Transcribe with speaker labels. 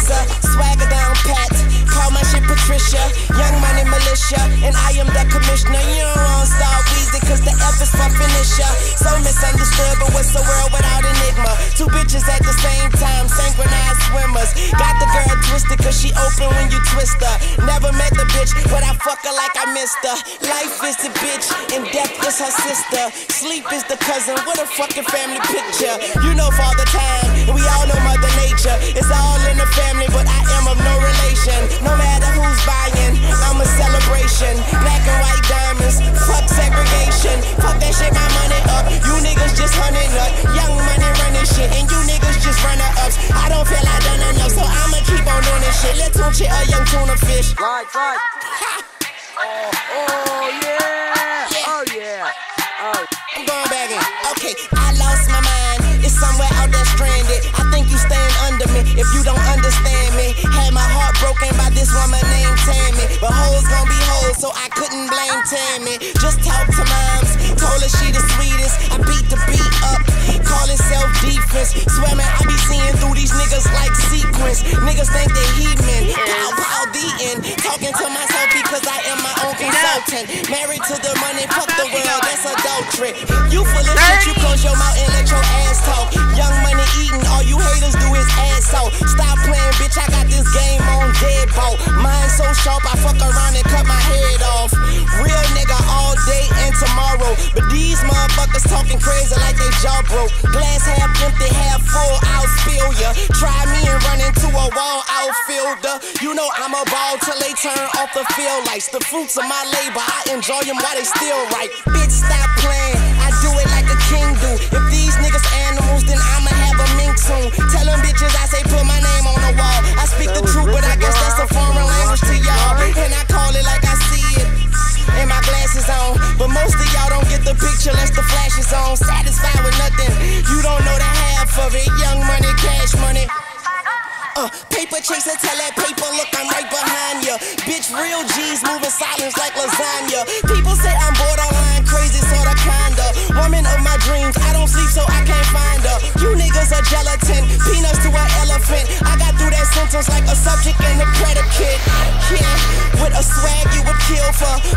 Speaker 1: Lisa, swagger down pat. Call my shit Patricia, young money militia, and I am the commissioner. You don't want to start Weezy, cause the F is for finisher. So misunderstood, but what's the world without enigma? Two bitches at the same time, synchronized swimmers. Got the girl twisted, cause she open when you twist her. Never met the bitch, but I fuck her like I missed her. Life is the bitch, and death is her sister. Sleep is the cousin, what a fucking family picture. You know Father Time, and we all know Mother Nature. It's all in the family, but I am of no relation. No matter who's buying, I'm a celebration. Black and white diamonds, fuck segregation. Fuck that shit, my money up. You niggas just hunting up. Young money running shit, and you niggas just runner-ups. I don't feel I done enough, so I'ma keep on doing this shit. Let's tune shit a young tuna fish.
Speaker 2: Right. Oh yeah. Oh yeah. Oh.
Speaker 1: I'm going back in. Okay, I lost my mind. It's somewhere out there stranded. I think you staying under me if you don't understand me. Had my heart broken by this woman named Tammy, but hoes gon' be hoes, so I couldn't blame Tammy. Just talk to moms, told her she the sweetest. I beat the beat up, call it self-defense. Swear man, I be seeing through these niggas like sequence. Niggas think they heathen. Pow, the end. Talking to myself because I am my own consultant. Married to the money, fuck the world, that's adultery. You full of shit, you close your mouth and let your ass talk. Young money eating, all you haters do is ass out. Stop playing, bitch, I got this game on deadbolt. Mine so sharp, I fuck around and cut my head off. Real nigga all day and tomorrow, but these motherfuckers talking crazy like they jaw broke. Glass half empty, half full, I'll spill ya. Try me and run into a wall outfielder. You know I'm a ball till they turn off the field lights. The fruits of my labor, I enjoy them while they still right. Bitch, stop playing, I do it like a king do. If these niggas animals, then I'ma have a mink soon. Tell them bitches I say put my name on the wall. I speak the truth, but I guess that's a foreign language to y'all. And I call it like I see it, and my glasses on. But most of y'all don't get the picture unless the flash is on. Satisfied with nothing, you don't know the half of it. Young money, cash money. Paper chaser, tell that paper, look, I'm right behind ya. Bitch, real G's moving silence like lasagna. People say I'm borderline crazy, sorta kinda. Woman of my dreams, I don't sleep so I can't find her. You niggas are gelatin, peanuts to an elephant. I got through that sentence like a subject and a predicate. Yeah, with a swag you would kill for.